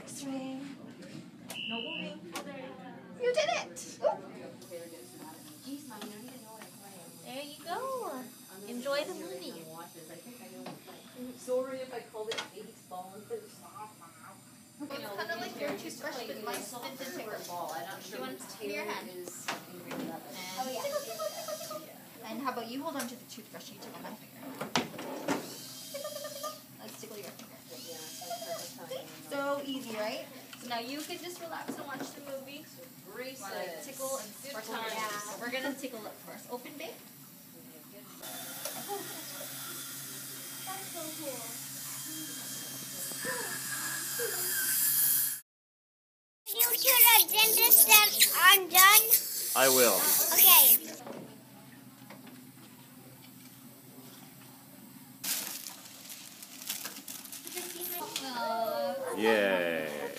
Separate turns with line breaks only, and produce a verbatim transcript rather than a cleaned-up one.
X-ray. No moving. You did it! Ooh. There you go. Enjoy the movie.
Sorry if I called it baby's ball instead of soft.
It's kind of like your toothbrush, but my spit the tickle. You want it in your hand? Oh, yeah. Tickle, tickle, tickle, tickle. And how about you hold on to the toothbrush, you tickle my finger. Let's tickle your finger. So easy, right? So now you can just relax and watch the movie. While I tickle and sparkle. Yeah. So we're going to tickle it first. Open, babe. That's so cool.
You to the dentist and I'm done?
I will.
Okay.
Yay.